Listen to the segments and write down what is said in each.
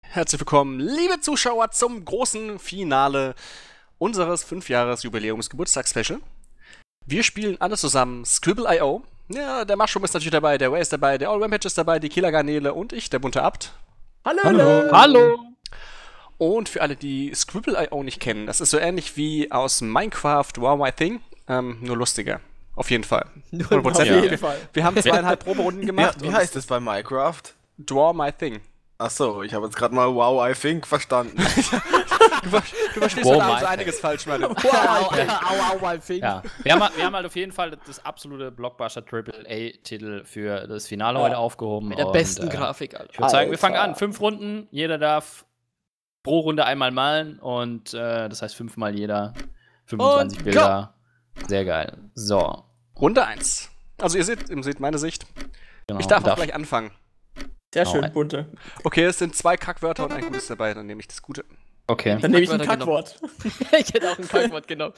Herzlich willkommen, liebe Zuschauer, zum großen Finale unseres 5-Jahres-Jubiläums-Geburtstags-Special. Wir spielen alle zusammen Scribble.io. Ja, der Mushroom ist natürlich dabei, der Way ist dabei, der All Rampage ist dabei, die Killer-Garnele und ich, der bunte Abt. Hallo! Hallo! Hallo! Und für alle, die Scribble.io nicht kennen, das ist so ähnlich wie aus Minecraft Wow My Thing, nur lustiger. Auf jeden Fall. 100%. Auf jeden Fall. Wir haben 2,5 Proberunden gemacht. Ja, wie heißt es bei Minecraft? Draw My Thing. Achso, ich habe jetzt gerade mal Wow, I think verstanden. Du verstehst Wow, heute my einiges falsch, Mann. Au, Fing. Ja. Wir haben halt auf jeden Fall das absolute Blockbuster-AAA-Titel für das Finale heute aufgehoben. Mit der besten Grafik, Alter. Ich würde sagen, wir fangen an. 5 Runden, jeder darf pro Runde einmal malen und das heißt 5-mal jeder. 25 Und Bilder. Sehr geil. So. Runde 1. Also ihr seht meine Sicht. Genau. Ich darf auch gleich anfangen. Sehr schön, bunte. Okay, es sind 2 Kackwörter und ein gutes dabei, dann nehme ich das Gute. Okay. Dann nehme ich ein Kackwörter Kackwort. Ich hätte auch ein Kackwort genommen.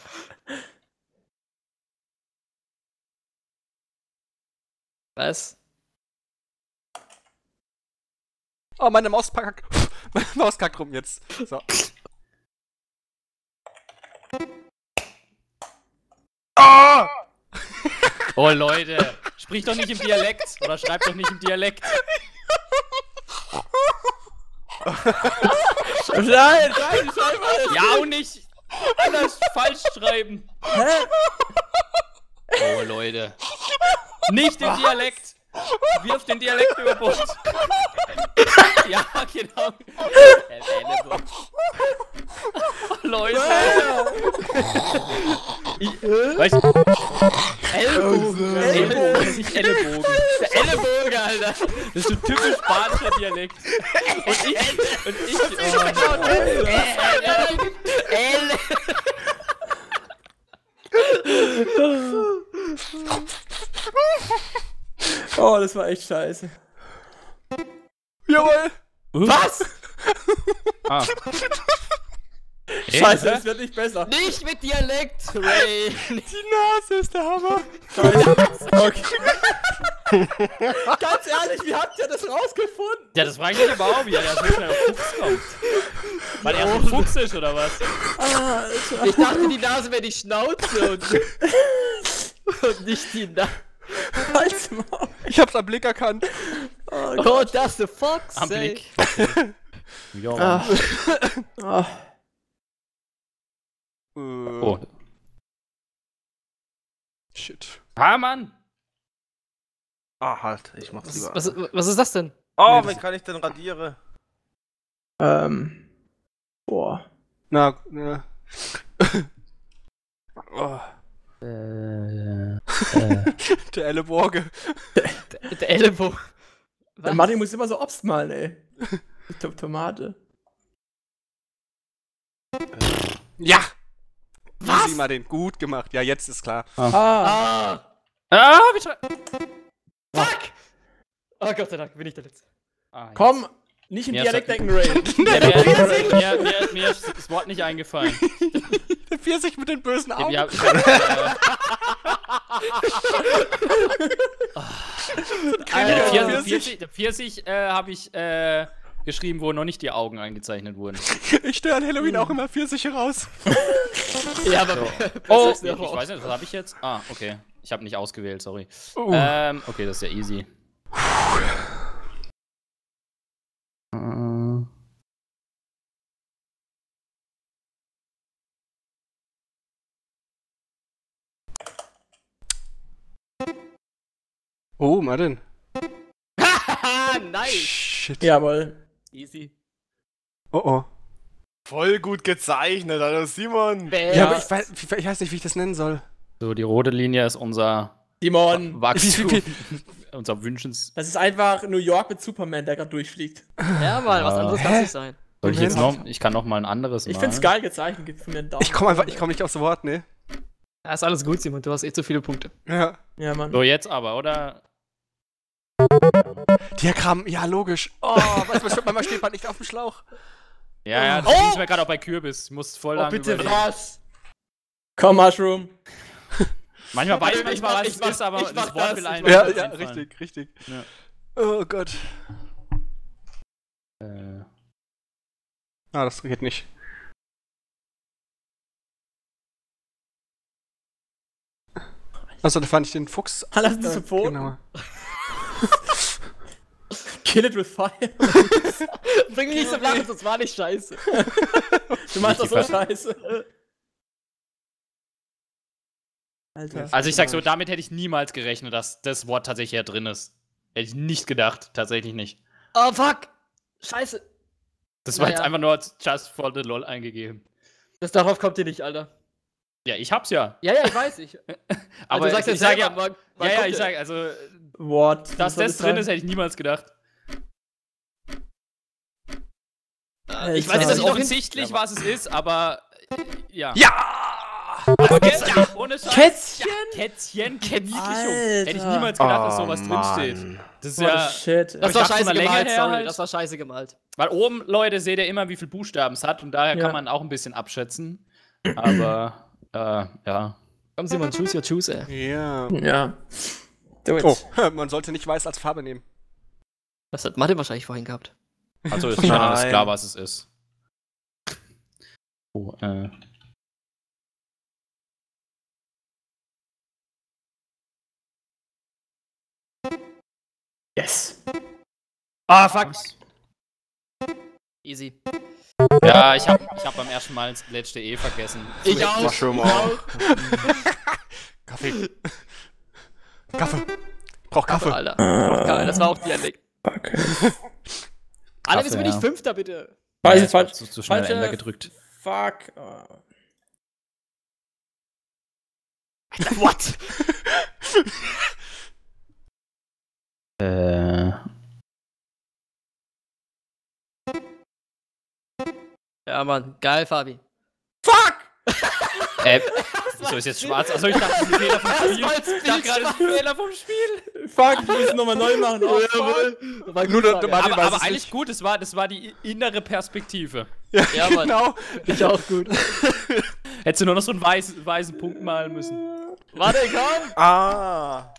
Was? Oh, meine Maus kackt rum jetzt. So. Ah! Oh Leute, sprich doch nicht im Dialekt oder schreib doch nicht im Dialekt. Nein, schreib alles. Ja, und nicht alles falsch schreiben. Hä? Oh Leute. Nicht im Dialekt. Wirf den Dialekt über Bord. Ja, genau. Oh, Leute. Weißt du? Ellbogen. Ellbogen, das ist nicht Ellenbogen. Der Ellenbogen, Alter. Das ist so typisch spanischer Dialekt. Und ich. Oh, das war echt scheiße. Jawohl! Was? Ah. Scheiße, das wird nicht besser. Nicht mit Dialekt, Ray! Die Nase ist der Hammer! Okay. Ganz ehrlich, wie habt ihr das rausgefunden? Ja, das frage ich mich aber auch, wie er so schnell auf Fuchs kommt. Weil er so ein Fuchs ist, oder was? Ich dachte, die Nase wäre die Schnauze und nicht die Nase. Halt's Maul. Ich hab's am Blick erkannt. Oh, das ist der Fox! Am ey. Blick. Ja. Ah. Oh. Shit. Ah, Mann! Ah, halt, ich mach's lieber. Was ist das denn? Oh, wie kann ich denn radieren? Boah. Na, oh. Der Ellenbogen. Der Ellenbogen. Der Martin muss immer so Obst malen, ey. Tomate. Ja! Was? Sieh mal den. Gut gemacht. Ja, jetzt ist klar. Ah. Wie schreibt. Fuck! Oh Gott sei Dank, bin ich der Letzte. Komm, nicht im Ja, Dialekt so- denken, Ray. Mir ist das Wort nicht eingefallen. Der Pfirsich mit den bösen Augen. Ja, der Pfirsich habe ich geschrieben, wo noch nicht die Augen eingezeichnet wurden. Ich störe an Halloween auch immer Pfirsiche raus. Ja, aber. Oh, ist ich ja auch- weiß nicht, was habe ich jetzt? Ah, okay. Ich habe nicht ausgewählt, sorry. Okay, das ist ja easy. Oh, Martin. Haha, nice! Shit. Jawohl. Easy. Oh, oh. Voll gut gezeichnet, Alter, Simon. Bam. Ja, aber ich weiß nicht, wie ich das nennen soll. So, die rote Linie ist unser Simon. Wachstum. Unser Wünschens. Das ist einfach New York mit Superman, der gerade durchfliegt. Ja, Mann, was anderes kann es nicht sein. Soll ich jetzt noch? Ich kann noch mal ein anderes Ich malen. find's geil gezeichnet, gibt von mir einen Daumen. Ich komme nicht aufs Wort, ne? Ja, ist alles gut, Simon, du hast eh zu viele Punkte. Ja. Ja, Mann. So, jetzt aber, oder? Diagramm, ja, logisch. Oh, manchmal steht man nicht auf dem Schlauch. Ja, das ist mir gerade auch bei Kürbis. Ich muss voll lang Bitte überlegen. was? Komm, Mushroom. Manchmal weiß Ich ich mach- was ich es mach- ist, aber ich das mach Wort das, will ich einem mach Ja, nicht ja, einfallen. richtig. Ja. Oh Gott. Ah, das geht nicht. Also, da fand ich den Fuchs. Lass uns zu Boden. Genau. Kill it with fire. Bring mich nicht zum Lachen, das war nicht scheiße. Du machst doch so scheiße. Alter. Also ich sag so, damit hätte ich niemals gerechnet, dass das Wort tatsächlich hier drin ist. Hätte ich nicht gedacht, tatsächlich nicht. Oh, fuck! Scheiße. Das war Naja. jetzt einfach nur als Just for the LOL eingegeben. Darauf kommt ihr nicht, Alter. Ja, ich hab's ja. Ja, ich weiß nicht. Aber du sagst ich jetzt sag selber, ja, wann ja, kommt ich der? sag, also, What? dass das drin ist, hätte ich niemals gedacht. Ich weiß Alter. jetzt nicht auch offensichtlich, was es ist, aber ja. Ja! Aber Kätzchen, ohne Scheiß. Kätzchen? Kätzchen, Verniedlichung. Alter. Hätte ich niemals gedacht, dass sowas Mann. drinsteht. Das ist What ja, shit. Das ich war dachte, scheiße von der Länge gemalt, her sorry. halt. Das war scheiße gemalt. weil oben, Leute, seht ihr immer, wie viele Buchstaben es hat und daher Ja. kann man auch ein bisschen abschätzen. Aber, ja. Komm, Simon, choose your chooser. Ja. Ja. Do it. Oh, man sollte nicht weiß als Farbe nehmen. Das hat Martin wahrscheinlich vorhin gehabt. Also ist schon alles Nein. klar, was es ist. Oh, Yes. Ah, fuck. Easy. Ja, ich hab beim ersten Mal das letzte E vergessen. Ich auch. Mushroom auch. Kaffee. Kaffee. Ich brauch Kaffee. Alter. Geil, das war auch Dialekt. Okay. Alle, jetzt bin ich ja. Fünfter, bitte. Falsch, ich falsch. hab zu schnell falsche- Ender gedrückt. Fuck. Oh. What? Ja, Mann. Geil, Fabi. So ist jetzt schwarz. Also ich dachte, das ist ein Fehler vom Spiel. Ich dachte gerade, das ist ein Fehler vom Spiel. Fuck, wir müssen nochmal neu machen. Oh, fuck. War Nur gut, der Fabi. Martin weiß Aber es eigentlich nicht. gut, das war die innere Perspektive. Ja, Mann. Genau. Ich auch gut. Hättest du nur noch so einen weißen Punkt malen müssen. Warte, komm. Ah.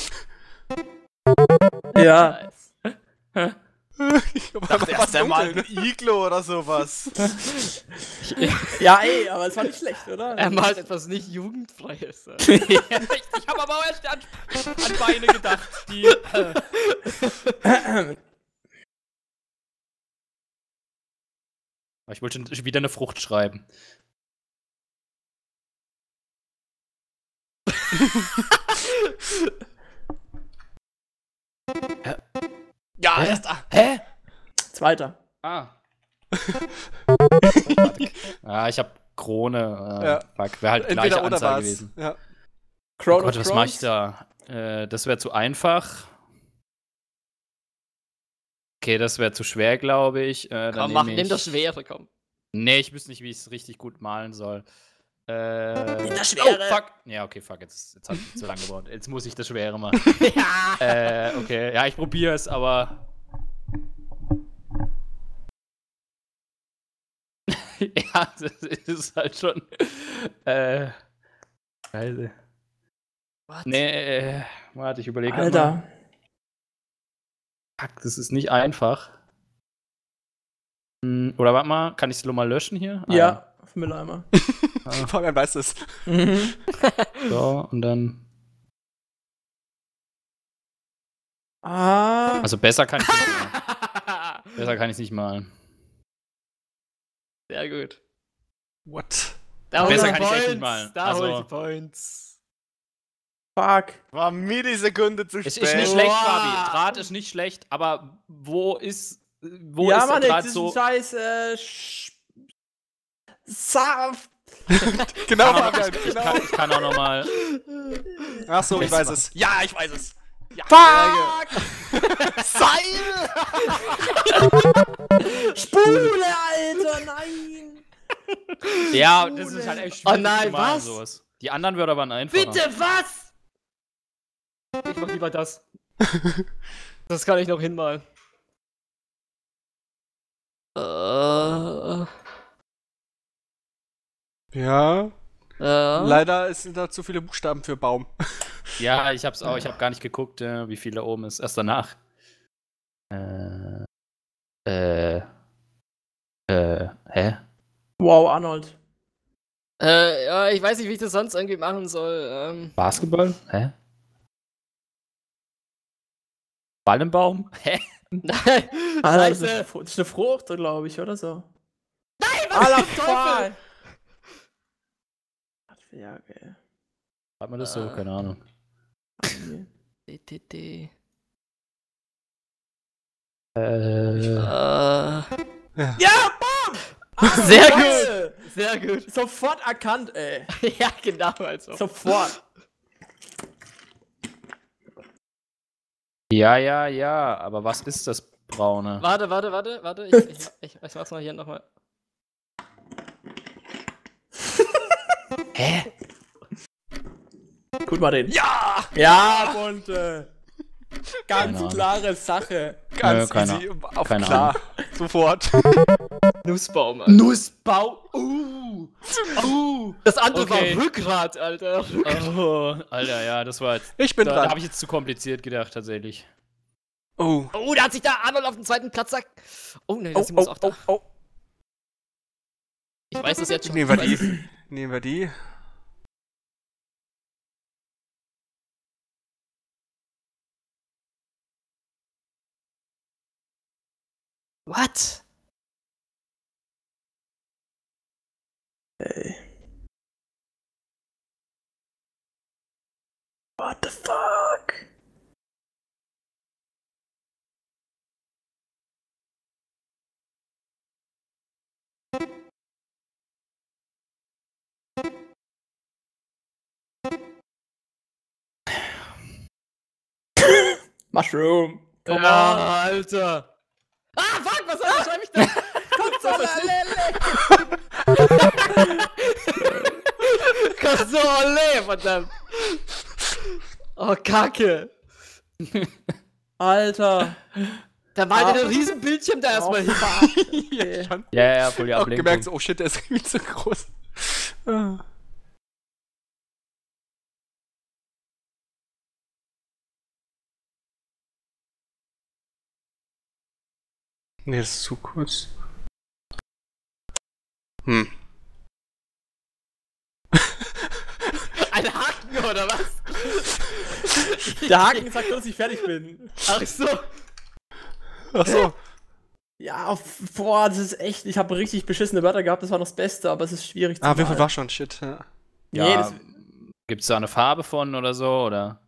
Ja. Nice. Ich hab Dachte einfach erst, der malt dunkel. ein Iglo oder sowas. Ja, ey, aber es war nicht schlecht, oder? Er malt etwas nicht Jugendfreies. Ich habe aber auch erst an Beine gedacht, die. Ich wollte schon wieder eine Frucht schreiben. Ja, erst da. Hä? Zweiter. Ah. Ja, ich hab Krone. Ja. Fuck, wäre halt Entweder gleiche oder Anzahl war's. gewesen. Ja. Oh Crown Gott, of was mach ich Crowns. da? Das wäre zu einfach. Okay, das wäre zu schwer, glaube ich. Komm, nimm das Schwere, komm. Nee, ich wüsste nicht, wie ich es richtig gut malen soll. das Oh, Schwere. fuck. Ja, okay, fuck. Jetzt hat es zu lange gebraucht. Jetzt muss ich das Schwere machen. Ja. Okay. Ja, ich probiere es, aber. Ja, das ist halt schon. Scheiße. What? Nee, warte, ich überlege mal. Alter. Fuck, das ist nicht einfach. Oder warte mal, kann ich es mal löschen hier? Ja, auf dem Mülleimer. Fabian weiß es. Mhm. So, und dann. Ah. Also besser kann ich nicht malen. Besser kann ich nicht malen. Sehr gut. What? Da Besser holen kann die ich echt Points. nicht malen. Da Also- holen die Points. Fuck. War Millisekunde zu Es spät. ist nicht schlecht, Wow. Fabi. Draht ist nicht schlecht, aber wo ist Ja, der Mann, Draht das ist so? ein scheiß, Saft. Genau, Kann auch- Fabian, ich genau. kann auch noch mal. Ach so, ich weiß es. Ja, ich weiß es. Ja. Fuck! Seil! Spule, Alter, nein! Ja, das ist halt echt schwierig. Oh nein, zu malen, was? Sowas. Die anderen Wörter waren einfacher. Bitte, was? Ich mach lieber das. Das kann ich noch hinmalen. Ja, leider sind da zu viele Buchstaben für Baum. Ja, ich hab's auch. Ich hab gar nicht geguckt, wie viel da oben ist. Erst danach. Hä? Wow, Arnold. Ja, ich weiß nicht, wie ich das sonst irgendwie machen soll. Basketball? Hä? Ball im Baum? Hä? Nein, Alter, das Scheiße. ist eine Frucht, glaube ich, oder so. Nein, was Alter, zum Teufel? voll. Ja, okay. Hat man das so? Keine Ahnung. DTD. Ja, bam! Sehr Geil! gut. Sehr gut. Sofort erkannt, ey. Ja, genau, also. Sofort. Ja, aber was ist das Braune? Warte. Ich mach's mal hier nochmal. Hä? Gut, Martin. Ja! Ja, Bunte. Keine Ganz Ahnung. klare Sache. Ganz keine- easy. Auf keine klar. Sofort. Nussbaum, Alter. Nussbau. Das andere Okay. war Rückgrat, Alter. Oh, Alter, ja, das war jetzt. Ich bin Da dran. habe ich jetzt zu kompliziert gedacht, tatsächlich. Oh. Oh, da hat sich da Arnold auf den zweiten Platz sagt. Oh, ne, Oh, das muss oh, auch da. oh, oh. Ich weiß das jetzt schon. Nehmen wir Ich weiß die. Nehmen wir die. What? Ey. What the fuck? Mushroom. Come on. Alter. Ah, fuck, was schreibe ich da? Konsole, verdammt. Oh, Kacke. Alter. Da war der riesen Bildschirm da erstmal hin. Okay. Ja, voll die Auch Ablenkung. gemerkt, so, oh shit, der ist irgendwie zu groß. Ah. Nee, das ist zu kurz. Hm. Ein Haken oder was? Der Haken sagt, dass ich fertig bin. Ach so. Ach so. Ja, boah, das ist echt. Ich habe richtig beschissene Wörter gehabt, das war noch das Beste, aber es ist schwierig zu Ah, wie viel malen. war schon? Shit, ja. Nee, Ja, das, gibt's da eine Farbe von oder so, oder?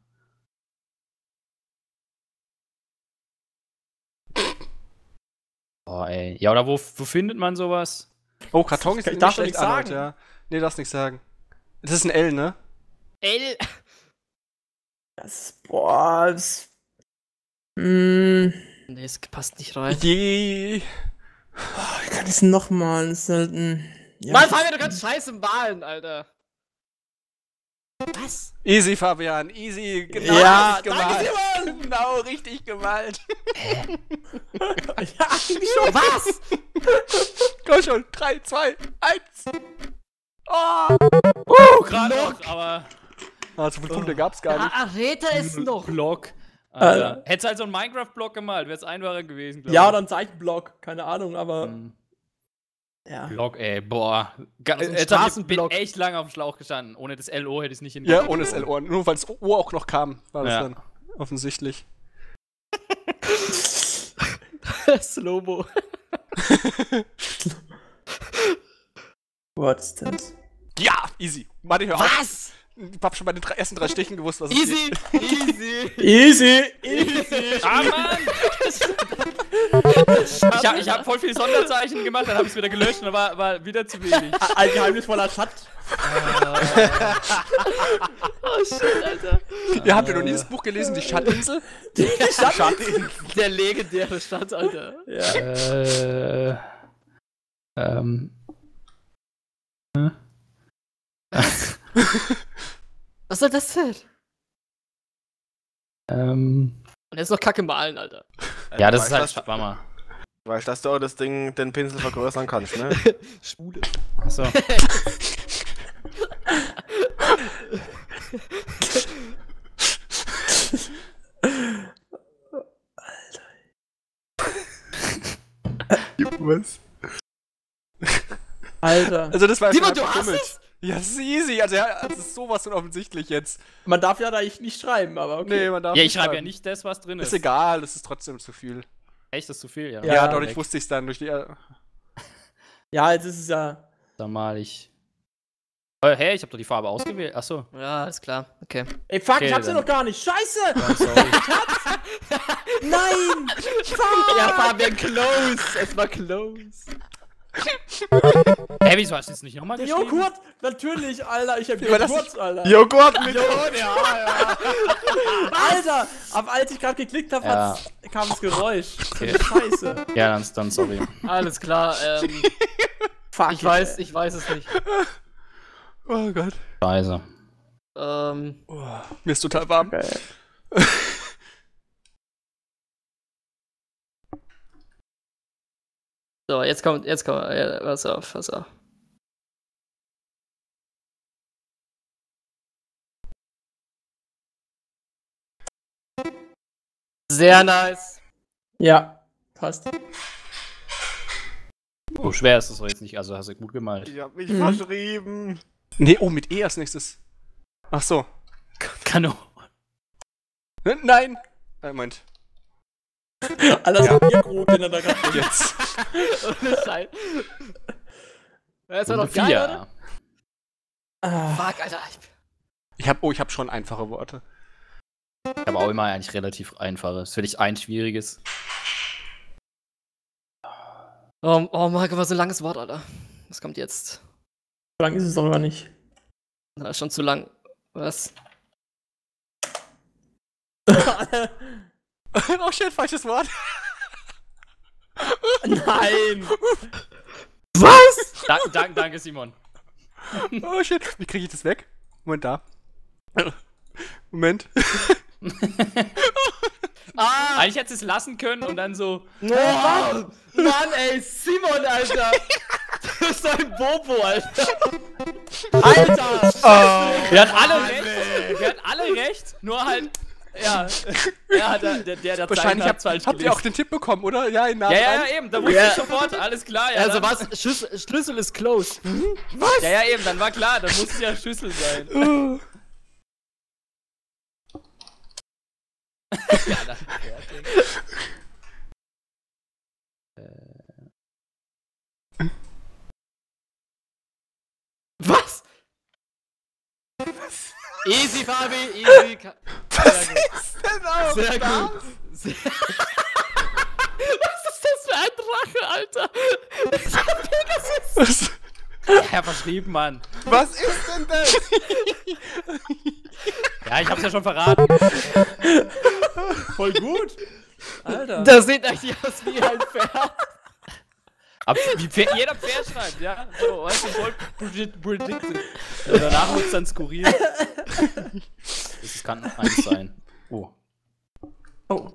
Oh, ey. Ja, oder wo findet man sowas? Oh, Karton ist Ich nicht darf doch schlecht, nichts Arnold, sagen. ja. Nee, darfst nichts sagen. Das ist ein L, ne? L. das boah, das. Hm. Nee, es passt nicht rein. Je. Wie kann ich es noch malen? Das ist halt ein. Ja, Mann, Fabian, du kannst scheiße malen, Alter. Was? Easy, Fabian, easy. Genau Ja, richtig danke, gemalt. Genau richtig gemalt. ja, eigentlich schon. Was? Komm schon, 3, 2, 1. Oh! Gerade noch, aber. Ah, so viele Punkte gab's gar nicht. Areta ist noch. Block. Alter. Hättest halt so einen Minecraft-Block gemalt, wäre es einfacher gewesen, glaub Ja, ich. oder ein Zeichenblock, keine Ahnung, aber. Hm. Ja. Block, ey, boah. Also ein Jetzt hab ich Straßenblock. echt lange auf dem Schlauch gestanden. Ohne das LO hätte ich es nicht Ja, hingekriegt. ohne das LO. Nur weil das O auch noch kam, war das Ja. dann offensichtlich. Slobo. Was ist das? Ja, easy. Martin, hör auf. Was? Ich hab schon bei den ersten drei Stichen gewusst, was es Easy, easy. Easy, easy. Ah, Mann! ich hab voll viel Sonderzeichen gemacht, dann hab ich's wieder gelöscht und dann war wieder zu wenig. Ein geheimnisvoller Schatz. Oh shit, Alter. Ihr habt ja noch nie das Buch gelesen, die Schattinsel? Der legendäre Stadt, Alter. Ja. Was soll das denn? Und jetzt noch Kacke malen, Alter. Ja, das ist Weißt, halt Wammer. Weißt du, dass du auch das Ding, den Pinsel vergrößern kannst, ne? Schwule. Achso. Was? Alter. Also das war Simon, einfach du hast Image. es? Ja, das ist easy. Also ja, das ist sowas von offensichtlich jetzt. Man darf ja da nicht schreiben, aber okay. Nee, man darf Ja, ich nicht schreibe ja schreiben. nicht das, was drin ist. Ist egal, das ist trotzdem zu viel. Echt, das ist zu viel, ja. Ja, Ja, dadurch weg. wusste ich es dann durch die. Ja, jetzt ist es ja. Dann mal ich. Hey, ich habe doch die Farbe ausgewählt. Achso. Ja, alles klar. Okay. Ey, fuck, Okay, ich hab's ja dann. noch gar nicht. Scheiße! Ja, sorry. Nein! Fuck! Ja, Fabian, close. Es war close. Hey, wieso hast du jetzt nicht nochmal geschrieben? Joghurt! Natürlich, Alter. Ich hab Ja, aber das Joghurt, Alter. Joghurt mit. Alter! Aber als ich gerade geklickt habe, Ja. kam das Geräusch. Okay. Scheiße. Ja, dann sorry. Alles klar. Fuck. Ich weiß es nicht. Oh Gott. Scheiße. Mir ist total warm. Geil. So, jetzt kommt, ja, pass auf. Sehr nice. Ja, passt. Oh, schwer ist das doch jetzt nicht. Also hast du gut gemalt. Ich hab mich verschrieben. Nee, oh, mit E als nächstes. Ach so. Kano. Nein! Moment. Alles ja. Bierkrug, den er da gerade. Jetzt. Ohne Scheiß. Das war Runde doch geil, oder? 4. Fuck, Alter. Ich hab schon einfache Worte. Ich habe auch immer eigentlich relativ einfaches. Für dich ein schwieriges. Oh mein Gott, was ein langes Wort, Alter. Was kommt jetzt? So lang ist es doch gar nicht. Das ist schon zu lang. Was? Oh shit, falsches Wort. Nein! Was? Danke, Simon. Oh shit. Wie kriege ich das weg? Moment, da. Moment. Eigentlich hättest du es lassen können und dann so. Oh, Mann, ey, Simon, Alter. Du bist ein Bobo, Alter. Alter! Wir hatten alle recht. Wir hatten alle recht. Nur halt. Ja. Ja, der Wahrscheinlich hat's falsch habt ihr auch den Tipp bekommen, oder? Ja, in Namen Ja, eben. Da wusste ich sofort. Alles klar. Ja, Also dann- was? Schlüssel ist close. Ja, eben. Dann war klar. Dann muss es ja Schüssel sein. Ja, dann fertig. Was? Easy, Fabi, easy. Sehr gut. Sehr gut. Was ist das für ein Drache, Alter? Das ist ein Pegasus. Ja, verschrieben, Mann. Was ist denn das? Ja, ich hab's ja schon verraten. Voll gut! Alter. Das sieht eigentlich aus wie ein Pferd. Aber wie jeder Pferd schreibt, ja? So, weißt du, voll predicted. Danach wird's dann skurril. Das kann eins sein. Oh. Oh.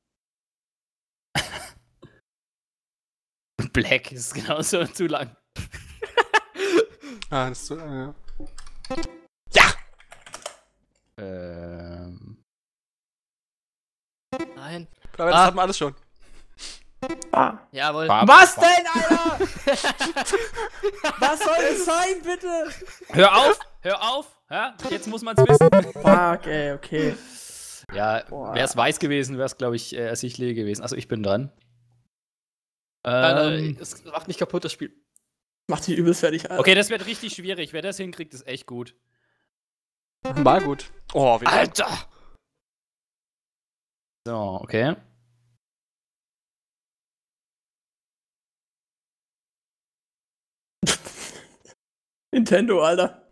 Black ist genauso zu lang. Ah, das ist so, Nein. Aber das hatten wir alles schon. Jawohl. Was denn, Alter? Was soll das sein, bitte? Hör auf! Hör auf! Ja? Jetzt muss man's wissen. Fuck, ey, okay. Ja, wär's weiß gewesen, wär's, glaube ich, ersichtlich gewesen. Also ich bin dran. Es macht mich kaputt, das Spiel. Macht dich übelst fertig, Alter. Okay, das wird richtig schwierig. Wer das hinkriegt, ist echt gut. War gut. Oh, wie Alter! So, okay. Nintendo, Alter.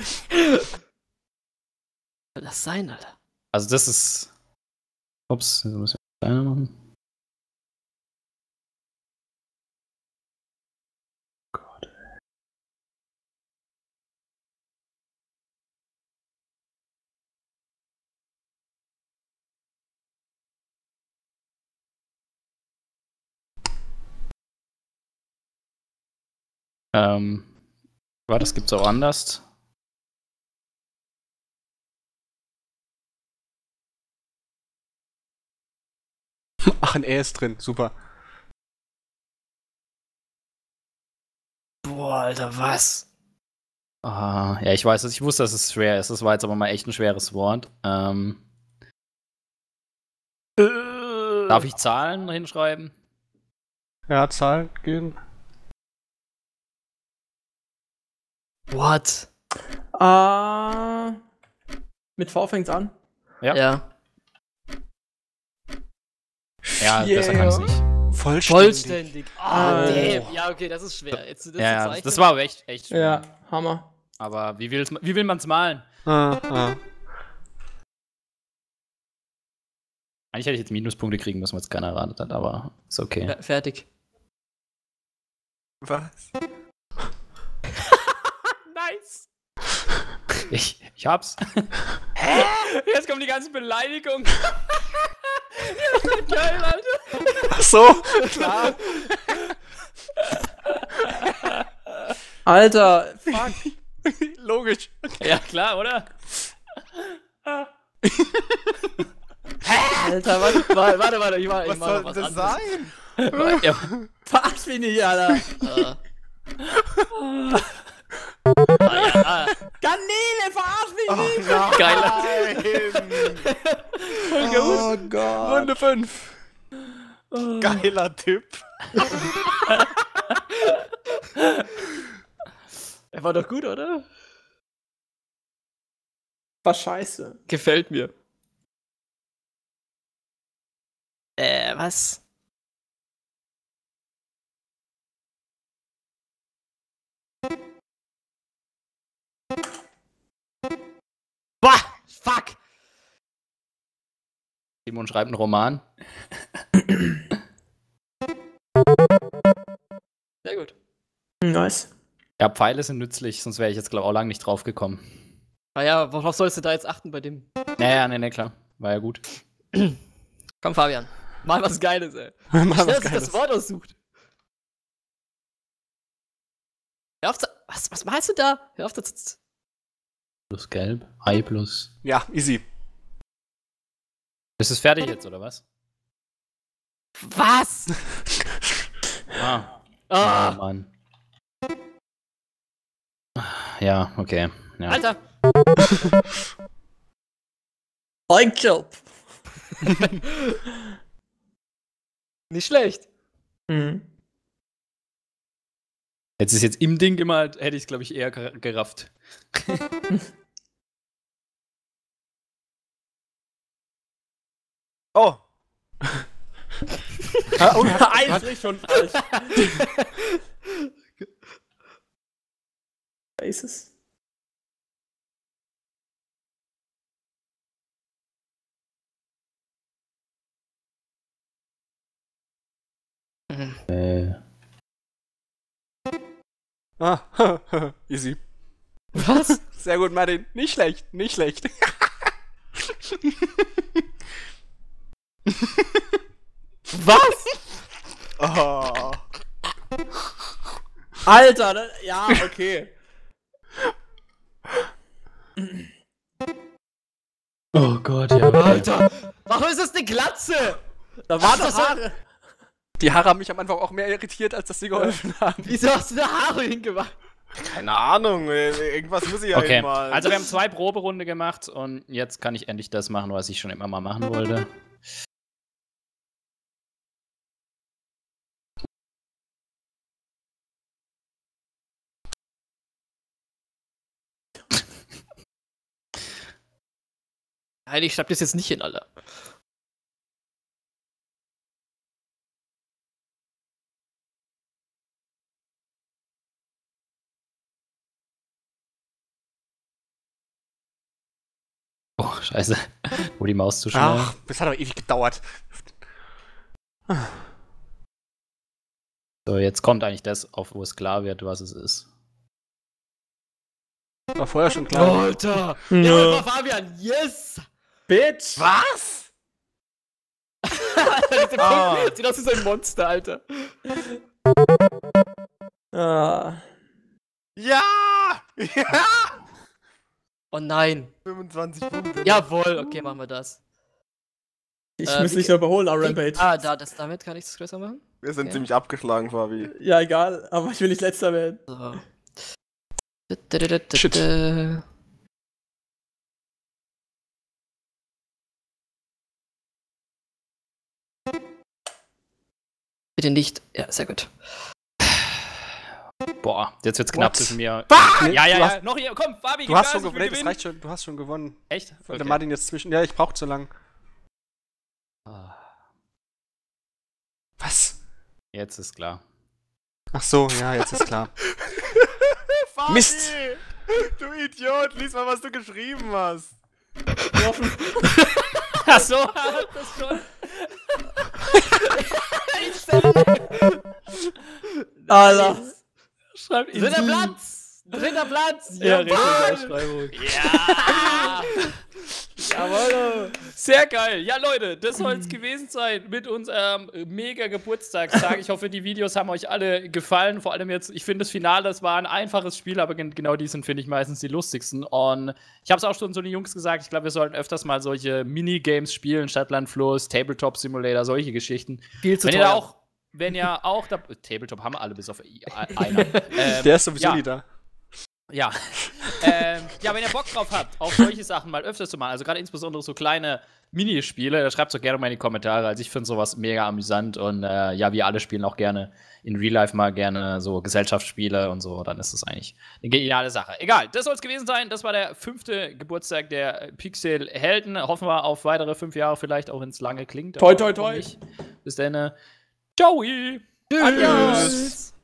Was soll das sein, Alter? Also das ist... Ups, das muss ich kleiner machen. Das gibt's auch anders. Ach, ein E ist drin. Super. Boah. Boah, Alter, was? Ah, ja, ich weiß, ich wusste, dass es schwer ist. Das war jetzt aber mal echt ein schweres Wort. Darf ich Zahlen hinschreiben? Ja, Zahlen gehen. What? Mit V fängt's an. Ja. Ja. Ja, besser kann ich's nicht. Vollständig. Ah, damn. Ja, okay, das ist schwer. Jetzt, das Ja, das war aber echt schwer. Ja, Hammer. Aber wie will man's malen? Ah. Eigentlich hätte ich jetzt Minuspunkte kriegen müssen, weil es keiner erwartet hat, aber ist okay. Fertig. Was? Nice. Ich hab's. Jetzt kommt die ganze Beleidigung. Geil, Alter. Ach so, klar. Alter, fuck. Logisch. Ja, klar, oder? Alter, was? Warte, ich mach Was noch soll was das anderes. sein? Ja, Verarsch mich nicht, Alter. Garnele, verarsch mich nicht. Nein! Oh Gott! Runde 5. Geiler Tipp. Er war doch gut, oder? War scheiße. Gefällt mir. Was? Bah! Fuck! Simon schreibt einen Roman. Sehr gut. Nice. Ja, Pfeile sind nützlich, sonst wäre ich jetzt, glaube ich, auch lange nicht drauf gekommen. Ah ja, worauf sollst du da jetzt achten bei dem? Naja, nee, klar. War ja gut. Komm, Fabian. Mal was Geiles, ey. Mal was Schnell, dass sich Geiles. das Wort aussucht. Hör auf, was malst du da? Hör auf, das. Plus gelb. Ei plus. Ja, easy. Ist es fertig jetzt, oder was? Was? Ah. Oh, Ah, Mann. Ja, okay. Ja. Alter! Job. Nicht schlecht. Mhm. Jetzt ist jetzt im Ding gemalt, hätte ich es, glaube ich, eher gerafft. Oh! Eigentlich schon falsch. Faces. Ah, easy. Was? Sehr gut, Martin. Nicht schlecht, nicht schlecht. Was? Oh. Alter, ja, okay. Oh Gott, ja. Alter! Warum ist das eine Glatze? Da waren Ach, doch Haare. Die Haare haben mich am Anfang auch mehr irritiert, als dass sie geholfen haben. Wieso hast du da Haare hingemacht? Keine Ahnung, irgendwas muss ich ja Okay, mal. also wir haben 2 Proberunde gemacht und jetzt kann ich endlich das machen, was ich schon immer mal machen wollte. Nein, ich schreib das jetzt nicht hin, Alter. Oh, scheiße. Wo die Maus zu schnell. Ach, das hat aber ewig gedauert. So, jetzt kommt eigentlich das, auf wo es klar wird, was es ist. War vorher schon klar. Alter! Ja. Ja, das war Fabian, yes! Bitch. Was? Alter, der Ah. Punkt sieht aus wie so ein Monster, Alter. Ah. Ja! Ja! Oh nein. 25 Punkte. Jawohl, okay, machen wir das. Ich muss dich noch überholen, Rampage. Damit kann ich das größer machen? Wir sind ziemlich abgeschlagen, Fabi. Ja, egal, aber ich will nicht letzter werden. So. Shit. Bitte nicht. Ja, sehr gut. Boah, jetzt wird's knapp zwischen mir. Nee, Ja, du hast, noch hier, komm, Fabi, du hast schon gewonnen. Nee, das reicht schon. Du hast schon gewonnen. Echt? Weil der Martin jetzt zwischen. Ja, ich brauch zu lang. Was? Jetzt ist klar. Ach so, ja, jetzt ist klar. Fabi! Mist! Du Idiot, lies mal, was du geschrieben hast. Ach so, das schon. Alter. Schreib Dritter Platz! Dritter Platz! Ja, Jawohl! Ja! Jawohl! Sehr geil. Ja, Leute, das soll es gewesen sein mit unserem mega Geburtstagstag. Ich hoffe, die Videos haben euch alle gefallen. Vor allem jetzt, ich finde das Finale, das war ein einfaches Spiel, aber genau die sind, finde ich, meistens die lustigsten. Und ich habe es auch schon so den Jungs gesagt, ich glaube, wir sollten öfters mal solche Minigames spielen, Stadtland Fluss, Tabletop Simulator, solche Geschichten. Viel zu Wenn teuer. ihr auch Tabletop haben wir alle bis auf einer. Der ist sowieso ja. nie da. Ja. Ja, wenn ihr Bock drauf habt, auch solche Sachen mal öfters zu machen, also gerade insbesondere so kleine Minispiele, schreibt es doch gerne mal in die Kommentare. Also ich finde sowas mega amüsant und ja, wir alle spielen auch gerne in Real Life mal gerne so Gesellschaftsspiele und so, dann ist das eigentlich eine geniale Sache. Egal, das soll es gewesen sein. Das war der 5. Geburtstag der Pixel-Helden. Hoffen wir auf weitere 5 Jahre, vielleicht auch, wenn es lange klingt. Toi, toi, toi. Bis dann. Ciao! Adios.